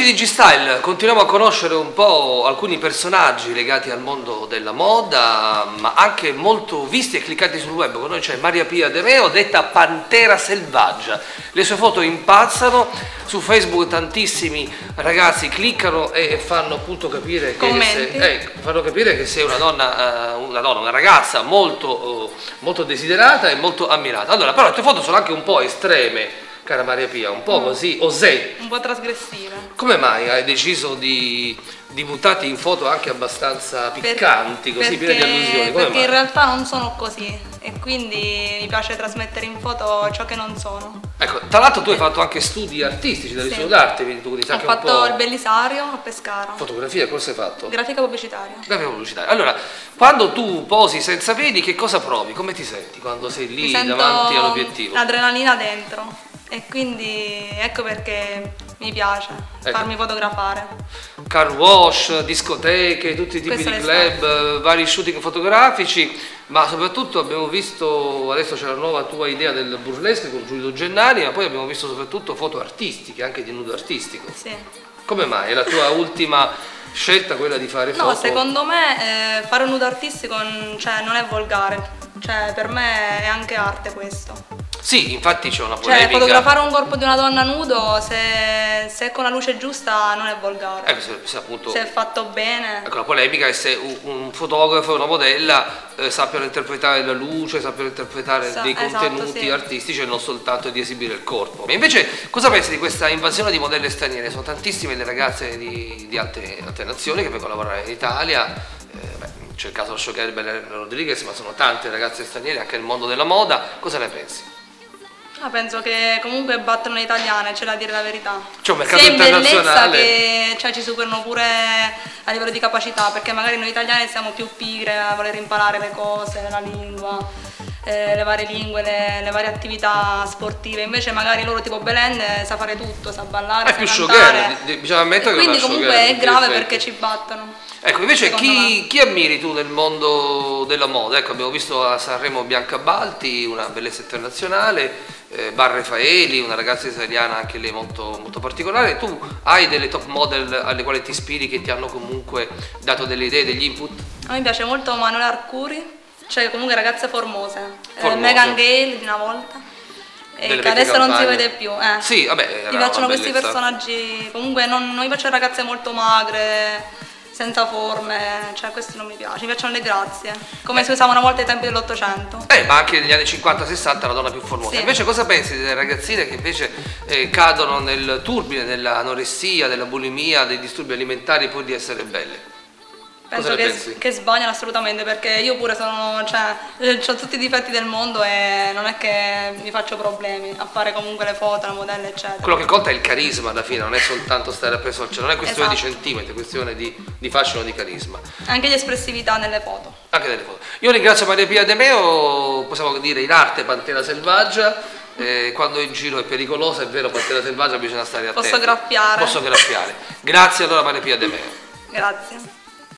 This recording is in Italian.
di G-Style continuiamo a conoscere un po' alcuni personaggi legati al mondo della moda, ma anche molto visti e cliccati sul web. Con noi c'è Maria Pia De Meo, detta Pantera Selvaggia. Le sue foto impazzano, su Facebook tantissimi ragazzi cliccano e fanno appunto capire che sei una ragazza molto desiderata e molto ammirata. Allora, però le tue foto sono anche un po' estreme, cara Maria Pia, un po' così, osè. Un po' trasgressive. Come mai hai deciso di buttarti in foto anche abbastanza piccanti, così piene di allusioni? Come perché mai? in realtà non sono così e quindi mi piace trasmettere in foto ciò che non sono. Ecco, tra l'altro tu hai fatto anche studi artistici dell'istituto d'arte, quindi tu Ho fatto il Bellisario a Pescara. Fotografia, cosa hai fatto? Grafica pubblicitaria. Grafica pubblicitaria. Allora, quando tu posi senza peli, che cosa provi? Come ti senti quando sei lì davanti all'obiettivo? L'adrenalina dentro. E quindi ecco perché mi piace farmi fotografare. Car wash, discoteche, tutti i tipi di club, vari shooting fotografici, ma soprattutto abbiamo visto, adesso c'è la nuova tua idea del burlesque con Giulio Gennari, ma poi abbiamo visto soprattutto foto artistiche, anche di nudo artistico. Sì. Come mai? È la tua ultima scelta quella di fare foto? No, secondo me fare un nudo artistico non è volgare, cioè per me è anche arte questo. Sì, infatti c'è una polemica. Cioè, fotografare un corpo di una donna nudo, se è con la luce giusta, non è volgare. Se è fatto bene. Ecco, la polemica è se un fotografo e una modella sappiano interpretare la luce, sappiano interpretare dei contenuti artistici e non soltanto di esibire il corpo. E invece, cosa pensi di questa invasione di modelle straniere? Sono tantissime le ragazze di altre nazioni che vengono a lavorare in Italia. C'è il caso del showgirl Belen Rodriguez, ma sono tante ragazze straniere anche nel mondo della moda. Cosa ne pensi? Penso che comunque battono le italiane, c'è da dire la verità. C'è un mercato internazionale. Che ci superano pure a livello di capacità, perché magari noi italiani siamo più pigre a voler imparare le cose, la lingua, le varie lingue, le varie attività sportive. Invece magari loro tipo Belen sa fare tutto, sa ballare, sa più cantare. Bisogna ammettere che quindi comunque è grave perché ci battono. Ecco, invece chi ammiri tu nel mondo della moda? Ecco, abbiamo visto a Sanremo Bianca Balti, una bellezza internazionale, Bar Refaeli, una ragazza israeliana anche lei molto, molto particolare. Tu hai delle top model alle quali ti ispiri, che ti hanno comunque dato delle idee, degli input? A me piace molto Manuela Arcuri, cioè comunque ragazze formose. Meghan Gale di una volta. E che adesso non si vede più. Sì, vabbè, mi piacciono questi personaggi, comunque non mi piacciono ragazze molto magre, senza forme, cioè questo non mi piace, mi piacciono le grazie, come si usava una volta ai tempi dell'Ottocento. Ma anche negli anni 50-60 la donna più formosa. Sì. Invece cosa pensi delle ragazzine che invece cadono nel turbine dell'anoressia, della bulimia, dei disturbi alimentari pur di essere belle? Penso che sbagliano assolutamente, perché io pure ho tutti i difetti del mondo e non è che mi faccio problemi a fare comunque le foto, la modella eccetera. Quello che conta è il carisma alla fine, non è soltanto stare appresso, cioè non è questione di centimetri, è questione di fascino, di carisma. Anche di espressività nelle foto. Anche nelle foto. Io ringrazio Maria Pia De Meo, possiamo dire in arte Pantera Selvaggia. Quando in giro è pericolosa, è vero, Pantera Selvaggia bisogna stare attenti. Posso graffiare. Posso graffiare. Grazie allora Maria Pia De Meo. Grazie.